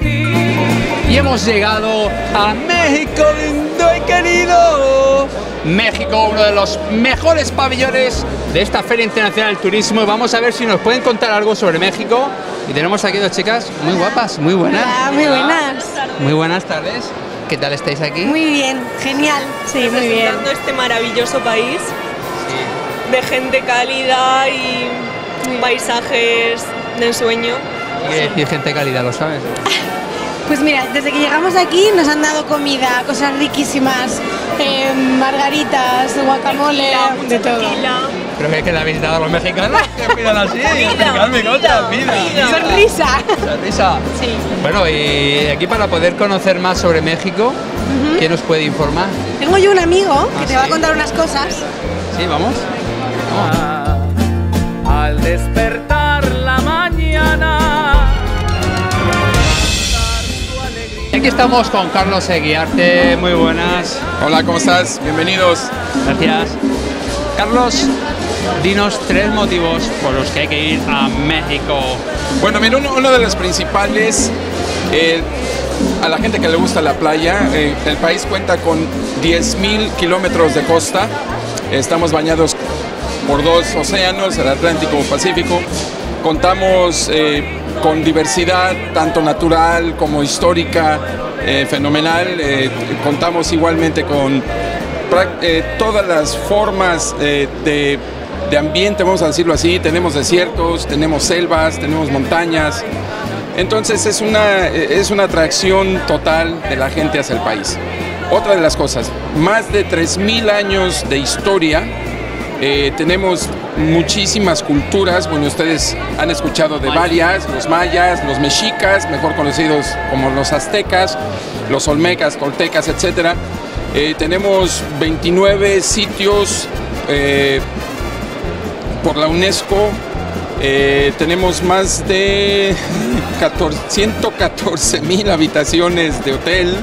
Y hemos llegado a México, lindo y querido. México, uno de los mejores pabellones de esta Feria Internacional del Turismo. Y vamos a ver si nos pueden contar algo sobre México. Y tenemos aquí dos chicas muy guapas, muy buenas. Hola, muy buenas. Muy buenas tardes. ¿Qué tal estáis aquí? Muy bien, genial. Sí, muy bien. Representando este maravilloso país de gente cálida y paisajes de ensueño. ¿Qué decir gente cálida, lo sabes? Pues mira, desde que llegamos aquí nos han dado comida, cosas riquísimas, margaritas, guacamole, de todo. Creo que la habéis dado a los mexicanos. Que miran así, explicarme cosas, vida. Sonrisa. Sonrisa. Sí. Bueno, y aquí para poder conocer más sobre México, ¿quién nos puede informar? Tengo yo un amigo que te va a ¿sí? contar unas cosas. Sí, vamos. Al despertar la mañana. Y aquí estamos con Carlos Eguiarte, muy buenas. Hola, ¿cómo estás? Bienvenidos. Gracias. Carlos, dinos 3 motivos por los que hay que ir a México. Bueno, mira, uno de los principales, a la gente que le gusta la playa, el país cuenta con 10,000 kilómetros de costa. Estamos bañados por 2 océanos, el Atlántico y el Pacífico. Contamos con diversidad, tanto natural como histórica, fenomenal. Contamos igualmente con todas las formas de ambiente, vamos a decirlo así. Tenemos desiertos, tenemos selvas, tenemos montañas. Entonces es una atracción total de la gente hacia el país. Otra de las cosas, más de 3,000 años de historia. Tenemos muchísimas culturas. Bueno, ustedes han escuchado de varias: los mayas, los mexicas, mejor conocidos como los aztecas, los olmecas, toltecas, etcétera. Tenemos 29 sitios por la UNESCO. Tenemos más de 114,000 habitaciones de hotel.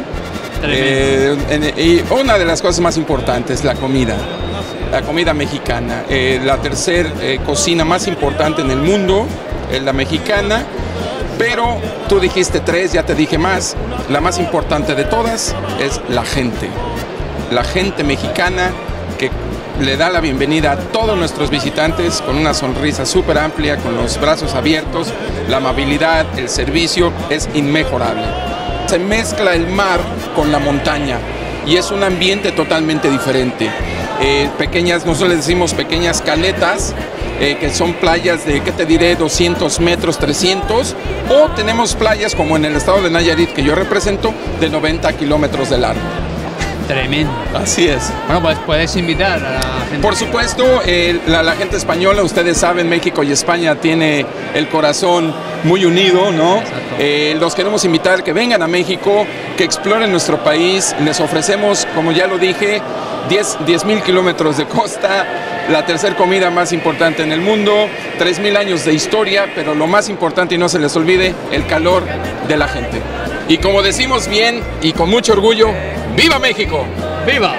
Y una de las cosas más importantes, la comida mexicana. La tercera cocina más importante en el mundo es la mexicana. Pero tú dijiste 3, ya te dije más. La más importante de todas es la gente. La gente mexicana que le da la bienvenida a todos nuestros visitantes con una sonrisa súper amplia, con los brazos abiertos. La amabilidad, el servicio es inmejorable. Se mezcla el mar con la montaña y es un ambiente totalmente diferente. Nosotros les decimos pequeñas caletas, que son playas de, ¿qué te diré?, 200 metros, 300, o tenemos playas como en el estado de Nayarit, que yo represento, de 90 kilómetros de largo. Tremendo. Así es. Bueno, pues puedes invitar a la gente. Por supuesto, la gente española, ustedes saben, México y España tiene el corazón muy unido, ¿no? Los queremos invitar que vengan a México, que exploren nuestro país. Les ofrecemos, como ya lo dije, 10,000 kilómetros de costa, la tercera comida más importante en el mundo, 3,000 años de historia, pero lo más importante, y no se les olvide, el calor de la gente. Y como decimos bien y con mucho orgullo, ¡viva México! ¡Viva!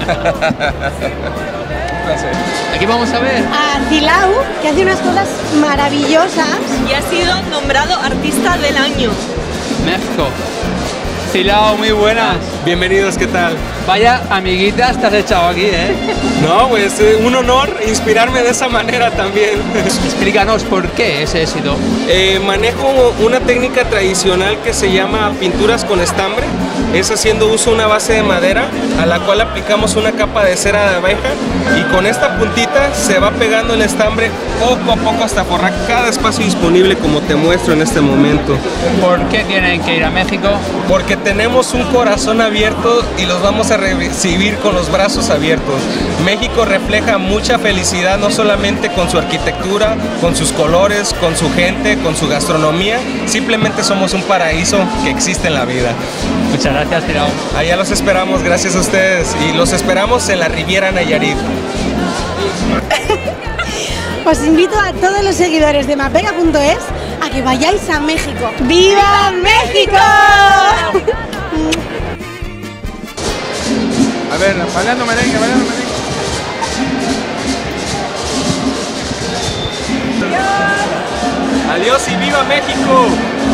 Aquí vamos a ver A Cilau, que hace unas cosas maravillosas. Y ha sido nombrado Artista del Año. México. Silao, muy buenas. Bienvenidos, ¿qué tal? Vaya amiguitas te has echado aquí, ¿eh? No, pues un honor inspirarme de esa manera también. Explícanos por qué ese éxito. Manejo una técnica tradicional que se llama pinturas con estambre. Es haciendo uso de una base de madera a la cual aplicamos una capa de cera de abeja y con esta puntita se va pegando el estambre poco a poco hasta forrar cada espacio disponible, como te muestro en este momento. ¿Por qué tienen que ir a México? Porque tenemos un corazón abierto y los vamos a recibir con los brazos abiertos. México refleja mucha felicidad, no solamente con su arquitectura, con sus colores, con su gente, con su gastronomía. Simplemente somos un paraíso que existe en la vida. Muchas gracias, Tirao. Allá los esperamos, gracias a ustedes. Y los esperamos en la Riviera Nayarit. Os invito a todos los seguidores de mapega.es a que vayáis a México. ¡Viva México! A ver, bailando merengue, bailando merengue. Adiós y viva México.